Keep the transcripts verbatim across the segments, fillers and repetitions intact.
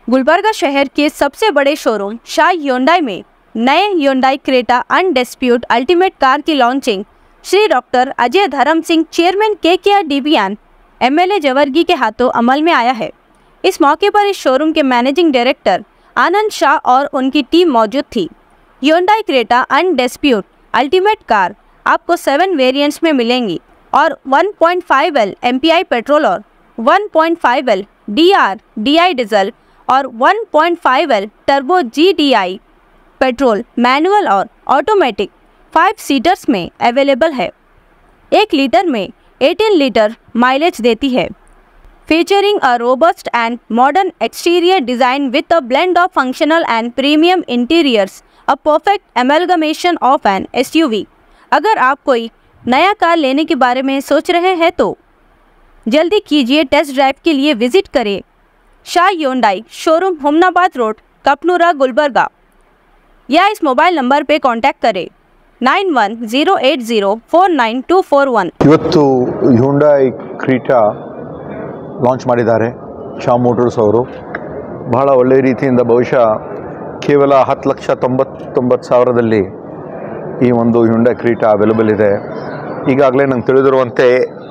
गुलबर्गा शहर के सबसे बड़े शोरूम शाह ह्युंडई में नए Hyundai Creta undisputed ultimate car की launching Shri doctor Ajay Dharm Singh chairman के के आर डिबियान एमएलए जवर्गी के हाथों अमल में आया है। इस मौके पर इस शोरूम के मैनेजिंग डायरेक्टर आनंद शाह और उनकी टीम मौजूद थी। Hyundai Creta undisputed ultimate car आपको सेवन वेरिएंट्स में मिलेंगी और one point five L MPI petrol और one point five L DR DI diesel और one point five L turbo GDI petrol manual और ऑटोमेटिक फाइव सीटर्स में available है। एक लीटर में अठारह लीटर माइलेज देती है। Featuring a robust and modern exterior design with a blend of functional and premium interiors, a perfect amalgamation of an SUV. अगर आप कोई नया कार लेने के बारे में सोच रहे हैं तो जल्दी कीजिए, टेस्ट ड्राइव के लिए विजिट करें Shah Hyundai showroom, Humnabad road, Kapnoora, Gulbarga, या इस मोबाइल नंबर पे कांटेक्ट करें nine one zero eight zero four nine two four one. ಇವತ್ತು ಹ್ಯುಂಡೈ ಕ್ರೀಟಾ ಲಾಂಚ್ ಮಾಡಿದ್ದಾರೆ ಶಾ ಮೋಟರ್ಸ್ ಅವರು. ಬಹಳ ಒಳ್ಳೆಯ ರೀತಿಯಿಂದ ಬಹುಶಃ ಕೇವಲ ಹತ್ತು ಲಕ್ಷ ತೊಂಬತ್ತೊಂಬತ್ತು ಸಾವಿರದಲ್ಲಿ ಈ ಒಂದು ಹ್ಯುಂಡೈ ಕ್ರೀಟಾ ಅವೈಲೇಬಲ್ ಇದೆ. ಈಗಾಗಲೇ ನಂಗೆ ತಿಳಿದಿರುವಂತೆ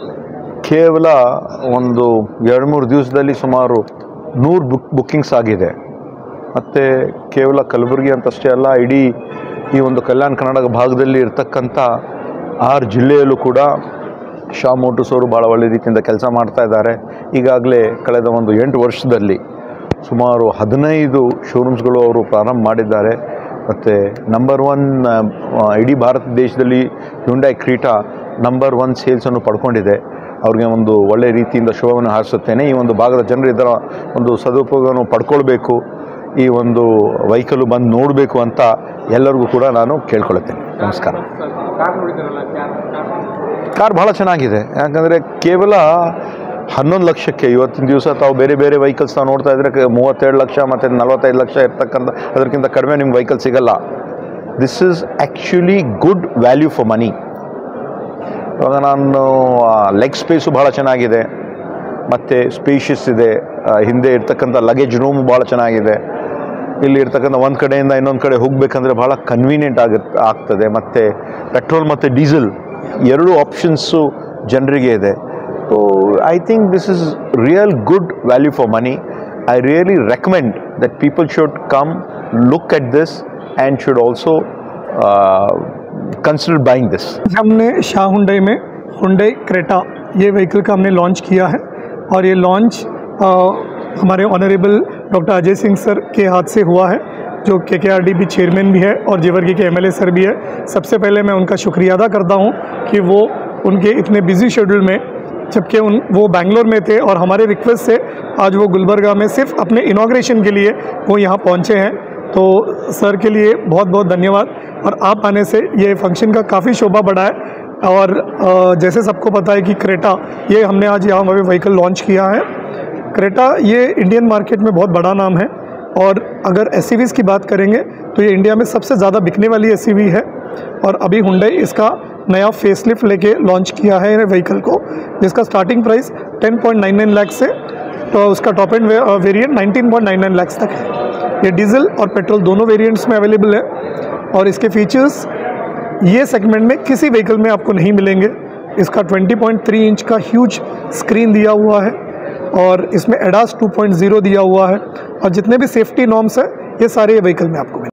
ಕೇವಲ ಒಂದು ಎರಡು ಮೂರು ದಿವಸದಲ್ಲಿ ಸುಮಾರು ನೂರು ಬುಕ್ ಬುಕ್ಕಿಂಗ್ಸ್ ಆಗಿದೆ. ಮತ್ತು ಕೇವಲ ಕಲಬುರಗಿ ಅಂತಷ್ಟೇ ಅಲ್ಲ, ಇಡೀ ಈ ಒಂದು ಕಲ್ಯಾಣ ಕರ್ನಾಟಕ ಭಾಗದಲ್ಲಿ ಇರ್ತಕ್ಕಂಥ ಆರು ಜಿಲ್ಲೆಯಲ್ಲೂ ಕೂಡ ಶಾ ಮೋಟರ್ಸ್ ಅವರು ಭಾಳ ಒಳ್ಳೆಯ ರೀತಿಯಿಂದ ಕೆಲಸ ಮಾಡ್ತಾ ಇದ್ದಾರೆ. ಈಗಾಗಲೇ ಕಳೆದ ಒಂದು ಎಂಟು ವರ್ಷದಲ್ಲಿ ಸುಮಾರು ಹದಿನೈದು ಶೋರೂಮ್ಸ್ಗಳು ಅವರು ಪ್ರಾರಂಭ ಮಾಡಿದ್ದಾರೆ. ಮತ್ತು ನಂಬರ್ ಒನ್ ಇಡೀ ಭಾರತ ದೇಶದಲ್ಲಿ ಹ್ಯುಂಡೈ ಕ್ರೀಟಾ ನಂಬರ್ ಒನ್ ಸೇಲ್ಸನ್ನು ಪಡ್ಕೊಂಡಿದೆ. ಅವ್ರಿಗೆ ಒಂದು ಒಳ್ಳೆಯ ರೀತಿಯಿಂದ ಶುಭವನ್ನು ಹಾರಿಸುತ್ತೇನೆ. ಈ ಒಂದು ಭಾಗದ ಜನರು ಇದರ ಒಂದು ಸದುಪಯೋಗವನ್ನು ಪಡ್ಕೊಳ್ಬೇಕು, ಈ ಒಂದು ವೆಹಿಕಲು ಬಂದು ನೋಡಬೇಕು ಅಂತ ಎಲ್ಲರಿಗೂ ಕೂಡ ನಾನು ಕೇಳ್ಕೊಳ್ತೇನೆ. ನಮಸ್ಕಾರ. ಕಾರ್ ಭಾಳ ಚೆನ್ನಾಗಿದೆ. ಯಾಕಂದರೆ ಕೇವಲ ಹನ್ನೊಂದು ಲಕ್ಷಕ್ಕೆ ಇವತ್ತಿನ ದಿವಸ ತಾವು ಬೇರೆ ಬೇರೆ ವೆಹಿಕಲ್ಸ್ ನಾವು ನೋಡ್ತಾ ಇದ್ದರೆ ಮೂವತ್ತೆರಡು ಲಕ್ಷ ಮತ್ತು ನಲವತ್ತೈದು ಲಕ್ಷ ಇರ್ತಕ್ಕಂಥ ಅದಕ್ಕಿಂತ ಕಡಿಮೆ ನಿಮ್ಗೆ ವೆಹಿಕಲ್ ಸಿಗಲ್ಲ. This is actually good value for money. ಇವಾಗ ನಾನು ಲೆಗ್ ಸ್ಪೇಸು ಭಾಳ ಚೆನ್ನಾಗಿದೆ, ಮತ್ತು ಸ್ಪೇಷಿಯಸ್ ಇದೆ. ಹಿಂದೆ ಇರ್ತಕ್ಕಂಥ ಲಗೇಜ್ ರೂಮು ಭಾಳ ಚೆನ್ನಾಗಿದೆ. ಇಲ್ಲಿ ಇರ್ತಕ್ಕಂಥ ಒಂದು ಕಡೆಯಿಂದ ಇನ್ನೊಂದು ಕಡೆ ಹೋಗಬೇಕಂದ್ರೆ ಭಾಳ ಕನ್ವೀನಿಯೆಂಟ್ ಆಗುತ್ತೆ ಆಗ್ತದೆ. ಮತ್ತು ಪೆಟ್ರೋಲ್ ಮತ್ತು ಡೀಸೆಲ್ ಎರಡೂ ಆಪ್ಷನ್ಸು ಜನರಿಗೆ ಇದೆ. So I think this is real good value for money. I really recommend that people should come look at this and should also consider buying this. हमने शाह हुंडई में Hyundai Creta ये vehicle का हमने launch किया है और ये launch आ, हमारे honourable doctor Ajay Singh sir के हाथ से हुआ है, जो के के आर डी बी चेयरमैन भी है और जेवर्गी के एमएलए सर भी है. सबसे पहले मैं उनका शुक्रिया अदा करता हूँ कि वो उनके इतने बिजी शेड्यूल में, जबकि उन वो बैंगलोर में थे और हमारे रिक्वेस्ट से आज वो गुलबर्गा में सिर्फ अपने इनॉग्रेशन के लिए वो यहाँ पहुँचे हैं. तो सर के लिए बहुत बहुत धन्यवाद. और आप आने से ये फंक्शन का काफ़ी शोभा बढ़ा है. और जैसे सबको पता है कि क्रेटा ये हमने आज यहाँ वही व्हीकल लॉन्च किया है. क्रेटा ये इंडियन मार्केट में बहुत बड़ा नाम है और अगर एसयूवीज़ की बात करेंगे तो ये इंडिया में सबसे ज़्यादा बिकने वाली एसयूवी है. और अभी हुंडई इसका नया फेसलिफ्ट लेके लॉन्च किया है व्हीकल को, जिसका starting price ten point nine nine lakh से तो उसका top end variant nineteen point nine nine lakh तक है. ये डीजल और पेट्रोल दोनों वेरिएंट्स में अवेलेबल है और इसके फीचर्स ये सेगमेंट में किसी व्हीकल में आपको नहीं मिलेंगे. इसका ट्वेंटी पॉइंट थ्री इंच का ह्यूज स्क्रीन दिया हुआ है और इसमें एडास टू पॉइंट ज़ीरो दिया हुआ है और जितने भी सेफ्टी नॉर्म्स है ये सारे व्हीकल में आपको मिलेंगे.